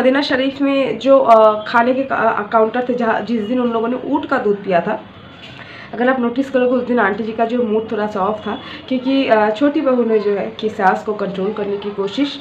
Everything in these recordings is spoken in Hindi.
मदीना शरीफ में जो खाने के काउंटर थे, जहाँ जिस दिन उन लोगों ने ऊँट का दूध पिया था, अगर आप नोटिस करोगे उस दिन आंटी जी का जो मूड थोड़ा सा ऑफ था, क्योंकि छोटी बहू ने जो है कि सास को कंट्रोल करने की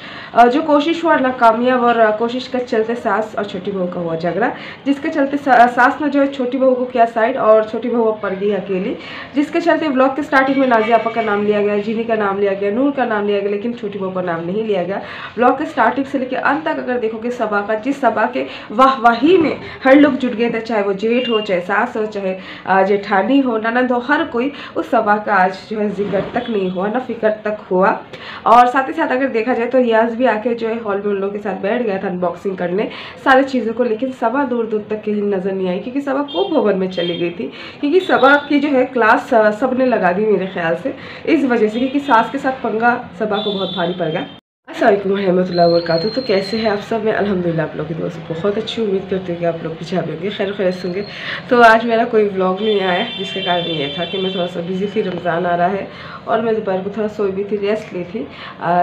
कोशिश हुआ नाकामयाब, और कोशिश के चलते सास और छोटी बहू का हुआ झगड़ा, जिसके चलते सास ने जो है छोटी बहू को किया साइड और छोटी बहू अब पड़ गई अकेली, जिसके चलते ब्लॉग के स्टार्टिंग में नाजिया आपा का नाम लिया गया, जीनी का नाम लिया गया, नूर का नाम लिया गया, लेकिन छोटी बहू का नाम नहीं लिया गया। ब्लॉग के स्टार्टिंग से लेकर अंत तक अगर देखोगे सबा का, जिस सबा के वाहवाही में हर लोग जुट गए थे, चाहे वो जेठ हो, चाहे सास हो, चाहे जेठानी हो, ननद हो, हर कोई उस सबा का आज जो है जिक्र तक नहीं हुआ, ना फिक्र तक हुआ। और साथ ही साथ अगर देखा जाए तो रियाज भी आके जो है हॉल में उन लोगों के साथ बैठ गया था अनबॉक्सिंग करने सारी चीज़ों को, लेकिन सबा दूर दूर तक कहीं नज़र नहीं आई, क्योंकि सबा को भवन में चली गई थी, क्योंकि सबा की जो है क्लास सबने लगा दी मेरे ख्याल से, इस वजह से, क्योंकि सास के साथ पंगा सबा को बहुत भारी पड़ गया। अस्सलामुअलैकुम रहमतुल्लाहि व बरकातुहू। तो कैसे हैं आप सब? मैं अल्हम्दुलिल्लाह आप लोग की दुआ से बहुत अच्छी उम्मीद करती हूँ कि आप लोग भी जहाँ भी होंगे खैर खैरियत होंगे। तो आज मेरा कोई व्लॉग नहीं आया, जिसका कारण ये था कि मैं थोड़ा सा बिज़ी थी, रमज़ान आ रहा है और मैं दोपहर को थोड़ा सोई भी थी, रेस्ट ली थी,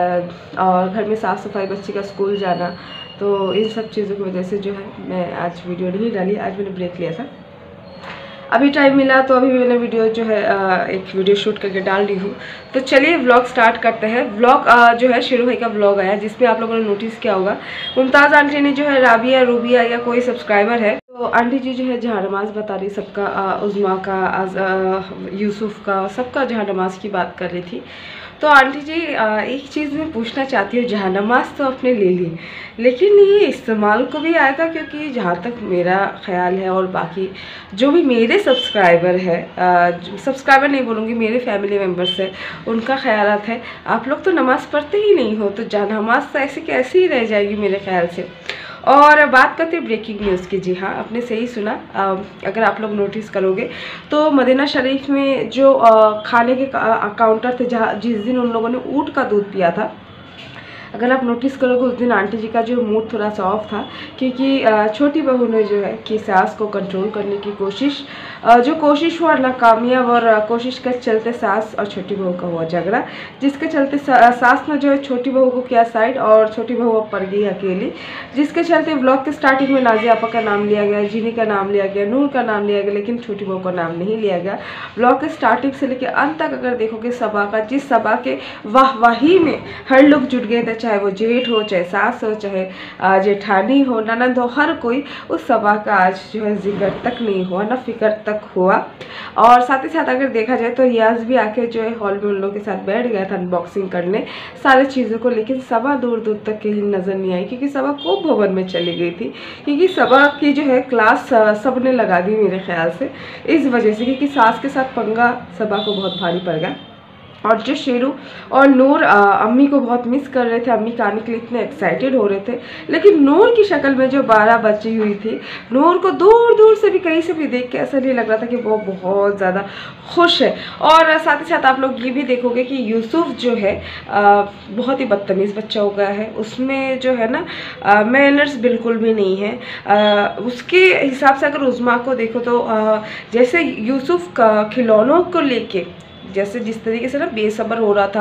और घर में साफ़ सफाई, बच्ची का स्कूल जाना, तो इन सब चीज़ों की वजह से जो है मैं आज वीडियो नहीं डाली। आज मैंने ब्रेक लिया था, अभी टाइम मिला तो अभी मैंने वीडियो जो है एक वीडियो शूट करके डाल दी हूँ। तो चलिए व्लॉग स्टार्ट करते हैं। व्लॉग जो है शेरू भाई का व्लॉग आया, जिसमें आप लोगों ने नोटिस किया होगा मुमताज़ आंटी ने जो है राबिया रूबिया या कोई सब्सक्राइबर है, तो आंटी जी जो है जहाँ नमाज बता रही सबका, उज़मा का, यूसुफ का, सबका जहाँ नमाज की बात कर रही थी। तो आंटी जी एक चीज़ मैं पूछना चाहती हूँ, जहाँ नमाज तो आपने ले ली, लेकिन ये इस्तेमाल को भी आएगा? क्योंकि जहाँ तक मेरा ख्याल है और बाकी जो भी मेरे सब्सक्राइबर है, सब्सक्राइबर नहीं बोलूँगी, मेरे फैमिली मेम्बर्स है, उनका ख्याल है आप लोग तो नमाज़ पढ़ते ही नहीं हो, तो जहाँ नमाज तो ऐसी कैसी ही रह जाएगी मेरे ख्याल से। और बात करते हैं ब्रेकिंग न्यूज़ की। जी हाँ, आपने सही सुना। अगर आप लोग नोटिस करोगे तो मदीना शरीफ में जो खाने के काउंटर थे, जहाँ जिस दिन उन लोगों ने ऊँट का दूध पिया था, अगर आप नोटिस करोगे उस दिन आंटी जी का जो मूड थोड़ा सा ऑफ था, क्योंकि छोटी बहू ने जो है कि सास को कंट्रोल करने की कोशिश हुआ नाकामयाब, और कोशिश के चलते सास और छोटी बहू का हुआ झगड़ा, जिसके चलते सास ने जो है छोटी बहू को किया साइड और छोटी बहू अब पड़ गई अकेली, जिसके चलते ब्लॉग के स्टार्टिंग में नाजिया आपा का नाम लिया गया, जीनी का नाम लिया गया, नूर का नाम लिया गया, लेकिन छोटी बहू का नाम नहीं लिया गया। ब्लॉग के स्टार्टिंग से लेकर अंत तक अगर देखोगे सबा का, जिस सबा के वाहवाही में हर लोग जुट गए थे, चाहे वो जेठ हो, चाहे सास हो, चाहे जेठानी हो, ननद हो, हर कोई उस सबा का आज जो है जिक्र तक नहीं हुआ, ना फिक्र तक हुआ। और साथ ही साथ अगर देखा जाए तो रियाज भी आके जो है हॉल में उन लोगों के साथ बैठ गया था अनबॉक्सिंग करने सारी चीज़ों को, लेकिन सबा दूर दूर तक कहीं नज़र नहीं आई, क्योंकि सबा को भवन में चली गई थी, क्योंकि सबा की जो है क्लास सबने लगा दी मेरे ख्याल से, इस वजह से, क्योंकि सास के साथ पंगा सबा को बहुत भारी पड़ गया। और जो शेरू और नूर अम्मी को बहुत मिस कर रहे थे, अम्मी के आने के लिए इतने एक्साइटेड हो रहे थे, लेकिन नूर की शक्ल में जो 12 बची हुई थी, नूर को दूर दूर से भी कहीं से भी देख के ऐसा नहीं लग रहा था कि वो बहुत ज़्यादा खुश है। और साथ ही साथ आप लोग ये भी देखोगे कि यूसुफ जो है बहुत ही बदतमीज़ बच्चा हो गया है, उसमें जो है ना मैनर्स बिल्कुल भी नहीं है। उसके हिसाब से अगर उज़मा को देखो तो जैसे यूसुफ का खिलौनों को लेके जैसे जिस तरीके से ना बेसब्र हो रहा था,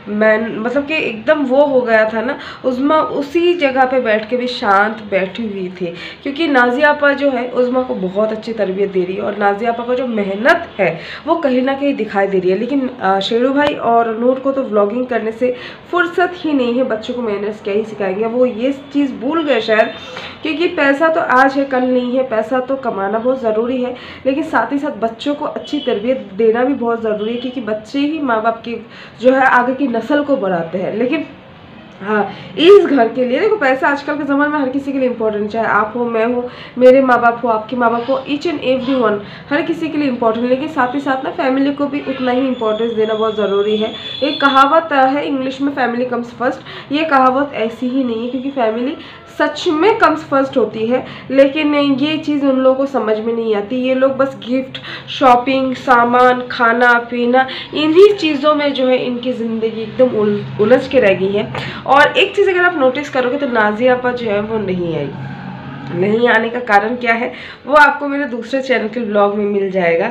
मतलब कि एकदम वो हो गया था ना, उज़मा उसी जगह पे बैठ के भी शांत बैठी हुई थी, क्योंकि नाजिया आपा जो है उज़मा को बहुत अच्छी तरबियत दे रही है, और नाजिया आपा का जो मेहनत है वो कहीं ना कहीं दिखाई दे रही है। लेकिन शेरू भाई और नूर को तो व्लॉगिंग करने से फुर्सत ही नहीं है, बच्चों को मैनर्स क्या ही सिखाएंगे, वो ये चीज़ भूल गए शायद, क्योंकि पैसा तो आज है कल नहीं है, पैसा तो कमाना बहुत ज़रूरी है, लेकिन साथ ही साथ बच्चों को अच्छी तरबियत देना भी बहुत ज़रूरी है, क्योंकि बच्चे ही माँ बाप की जो है आगे की नस्ल को बढ़ाते हैं। लेकिन हाँ, इस घर के लिए देखो, पैसा आजकल के ज़माने में हर किसी के लिए इम्पोर्टेंट, चाहे आप हो, मैं हो, मेरे माँ बाप हो, आपके माँ बाप हो, ईच एंड एवरी वन हर किसी के लिए इम्पोर्टेंट, लेकिन साथ ही साथ ना फैमिली को भी उतना ही इम्पोर्टेंस देना बहुत ज़रूरी है। एक कहावत है इंग्लिश में, फैमिली कम्स फर्स्ट, ये कहावत ऐसी ही नहीं है, क्योंकि फैमिली सच में कम्स फर्स्ट होती है, लेकिन ये चीज़ उन लोगों को समझ में नहीं आती। ये लोग बस गिफ्ट, शॉपिंग, सामान, खाना पीना, इन्हीं चीज़ों में जो है इनकी ज़िंदगी एकदम उलझ के रह गई है। और एक चीज़ अगर आप नोटिस करोगे तो नाजिया आपा जो है वो नहीं आई, नहीं आने का कारण क्या है वो आपको मेरे दूसरे चैनल के ब्लॉग में मिल जाएगा।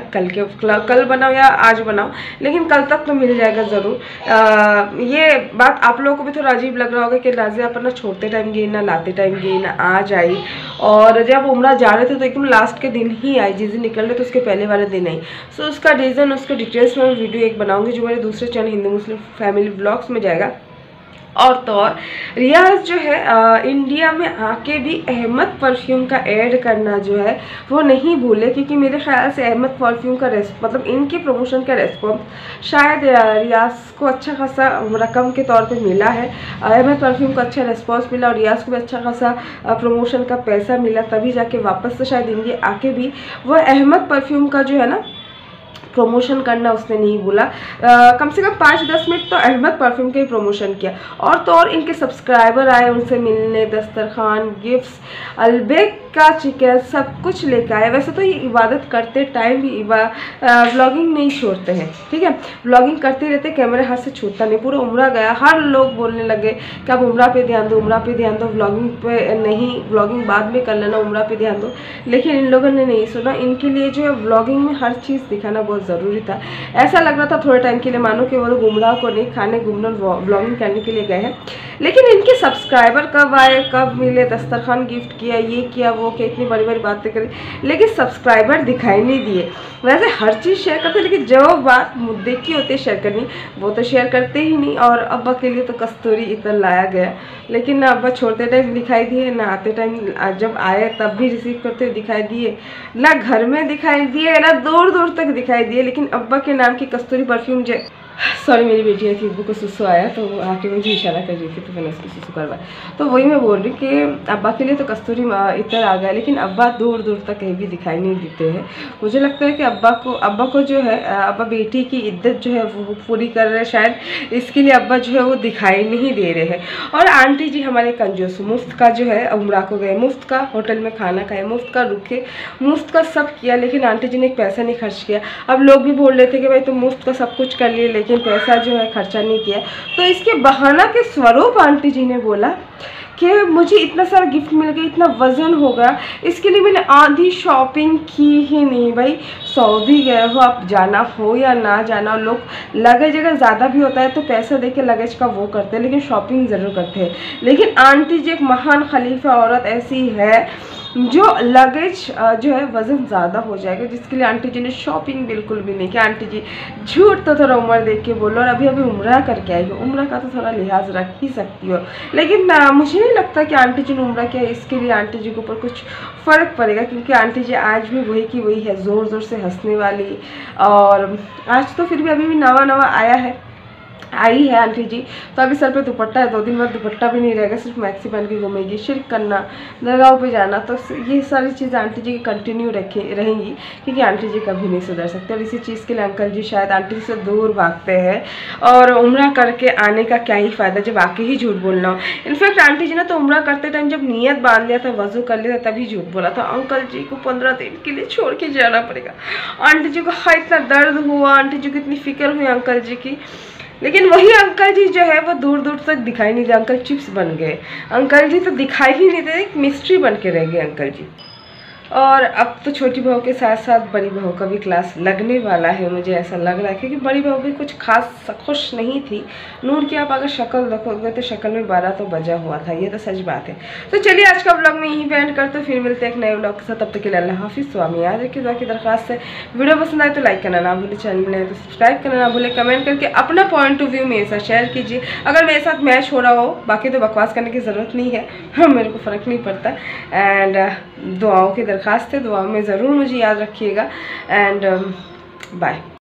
कल बनाओ या आज बनाओ, लेकिन कल तक तो मिल जाएगा ज़रूर। ये बात आप लोगों को भी थोड़ा अजीब लग रहा होगा कि नाज़िया अपन ना छोड़ते टाइम गई, ना लाते टाइम गई, ना आज आई। और जब उम्रा जा रहे थे तो एकदम लास्ट के दिन ही आई, जिस दिन निकल रहे थे उसके पहले वाले दिन आई। सो उसका रीज़न, उसके डिटेल्स में वीडियो एक बनाऊँगी जो मेरे दूसरे चैनल हिंदू मुस्लिम फैमिली ब्लॉग्स में जाएगा। और तो और रियाज जो है इंडिया में आके भी अहमद परफ्यूम का ऐड करना जो है वो नहीं भूले, क्योंकि मेरे ख्याल से अहमद परफ्यूम का मतलब इनके प्रमोशन का रेस्पॉन्स शायद रियाज को अच्छा खासा रकम के तौर पे मिला है। अहमद परफ्यूम को अच्छा रेस्पॉन्स मिला और रियाज को भी अच्छा खासा प्रमोशन का पैसा मिला, तभी जाके वापस से शायद इंडिया आके भी वो अहमद परफ्यूम का जो है ना प्रमोशन करना उसने नहीं भूला। कम से कम 5-10 मिनट तो अहमद परफ्यूम के ही प्रमोशन किया। और तो और इनके सब्सक्राइबर आए उनसे मिलने, दस्तरखान, गिफ्ट्स, अलबेक का चिकन सब कुछ लेकर आए। वैसे तो ये इबादत करते टाइम भी व्लॉगिंग नहीं छोड़ते हैं, ठीक है, व्लॉगिंग करते रहते, कैमरे हाथ से छूटता नहीं। पूरा उम्रा गया, हर लोग बोलने लगे कि अब उम्रा पे ध्यान दो, उम्रा पे ध्यान दो, व्लॉगिंग पे नहीं, व्लॉगिंग बाद में कर लेना, उम्रा पे ध्यान दो। लेकिन इन लोगों ने नहीं सुना। इनके लिए जो है व्लॉगिंग में हर चीज़ दिखाना बहुत ज़रूरी था। ऐसा लग रहा था थोड़े टाइम के लिए मानो कि वो लोग उम्रा को नहीं, खाने घूमने व्लॉगिंग करने के लिए गए हैं। लेकिन इनके सब्सक्राइबर कब आए, कब मिले, दस्तरखान गिफ्ट किया, ये किया, वो किया, इतनी बड़ी बड़ी बातें करी, लेकिन सब्सक्राइबर दिखाई नहीं दिए। वैसे हर चीज़ शेयर करते, लेकिन जो बात मुद्दे की होती है शेयर करनी, वो तो शेयर करते ही नहीं। और अब्बा के लिए तो कस्तूरी इतना लाया गया, लेकिन ना अब्बा छोड़ते टाइम दिखाई दिए, ना आते टाइम, जब आए तब भी रिसीव करते हुए दिखाई दिए, ना घर में दिखाई दिए, ना दूर दूर तक दिखाई दिए। लेकिन अब्बा के नाम की कस्तूरी परफ्यूम जो, सॉरी मेरी बेटी है थी, अब्बू को सुसु आया तो वो आके मुझे इशारा कर रही थी तो मैंने उसको सुसु करवाया। तो वही मैं बोल रही कि अब्बा के लिए तो कस्तूरी इतर आ गया, लेकिन अब्बा दूर दूर तक कहीं भी दिखाई नहीं देते हैं। मुझे लगता है कि अब्बा को जो है, अब्बा बेटी की इज्जत जो है वो पूरी कर रहे हैं, शायद इसके लिए अब्बा जो है वो दिखाई नहीं दे रहे हैं। और आंटी जी हमारे कंजूस, मुफ्त का जो है उम्रा को गए, मुफ्त का होटल में खाना खाए, मुफ्त का रुके, मुफ्त का सब किया, लेकिन आंटी जी ने एक पैसा नहीं खर्च किया। अब लोग भी बोल रहे थे कि भाई तुम मुफ्त का सब कुछ कर लिए लेकिन पैसा जो है खर्चा नहीं किया। तो इसके बहाना के स्वरूप आंटी जी ने बोला कि मुझे इतना सारा गिफ्ट मिल गया, इतना वजन हो गया, इसके लिए मैंने आधी शॉपिंग की ही नहीं। भाई सऊदी गए हो आप, जाना हो या ना जाना, लोग लगेज अगर ज़्यादा भी होता है तो पैसा दे के लगेज का वो करते हैं, लेकिन शॉपिंग ज़रूर करते हैं। लेकिन आंटी जी एक महान खलीफा औरत ऐसी है जो लगेज जो है वज़न ज़्यादा हो जाएगा, जिसके लिए आंटी जी ने शॉपिंग बिल्कुल भी नहीं किया। आंटी जी झूठ तो थोड़ा उम्र देख के बोलो, और अभी उम्रा करके आई हो, उम्रा का तो थोड़ा लिहाज रख ही सकती हो। लेकिन मुझे नहीं लगता कि आंटी जी ने उम्रा किया, इसके लिए आंटी जी के ऊपर कुछ फ़र्क पड़ेगा, क्योंकि आंटी जी आज भी वही की वही है, ज़ोर ज़ोर से हंसने वाली। और आज तो फिर भी अभी भी नवा आया है, आई है आंटी जी, तो अभी सर पे दुपट्टा है, 2 दिन बाद दुपट्टा भी नहीं रहेगा, सिर्फ मैक्सी पहन के घूमेगी, शिरक करना, दरगाह पे जाना, तो ये सारी चीज़ें आंटी जी की कंटिन्यू रहेंगी, क्योंकि आंटी जी कभी नहीं सुधर सकते। और इसी चीज़ के लिए अंकल जी शायद आंटी जी से दूर भागते हैं, और उम्रा करके आने का क्या ही फ़ायदा जब आके ही झूठ बोलना हो। इनफैक्ट आंटी जी ने तो उम्रा करते टाइम जब नियत बांध लिया था, वज़ू कर लिया था, तभी झूठ बोला था, अंकल जी को 15 दिन के लिए छोड़ के जाना पड़ेगा। आंटी जी को इतना दर्द हुआ, आंटी जी को इतनी फिक्र हुई अंकल जी की, लेकिन वही अंकल जी जो है वो दूर दूर तक दिखाई नहीं दे। अंकल चिप्स बन गए, अंकल जी तो दिखाई ही नहीं दे, एक मिस्ट्री बन के रह गए अंकल जी। और अब तो छोटी बहू के साथ साथ बड़ी बहू का भी क्लास लगने वाला है, मुझे ऐसा लग रहा है, क्योंकि बड़ी बहू भी कुछ खास खुश नहीं थी। नूर की आप अगर शक्ल देखोगे तो शक्ल में 12 तो बजा हुआ था, ये तो सच बात है। तो चलिए आज का व्लॉग में यहीं पे एंड करते, फिर मिलते हैं एक नए व्लॉग के साथ। तब तक के लिए अल्लाह हाफिज़। स्वामी याद रखिए, दुआ की दरख्वास्त है। वीडियो पसंद आए तो लाइक करना ना भूले, चैनल में तो सब्सक्राइब करना ना भूले, कमेंट करके अपना पॉइंट ऑफ व्यू मेरे साथ शेयर कीजिए। अगर मेरे साथ मैच हो रहा हो, बाकी तो बकवास करने की ज़रूरत नहीं है, मेरे को फ़र्क नहीं पड़ता। एंड दुआओं की दरख्वास्त है, दुआ में ज़रूर मुझे याद रखिएगा। And bye.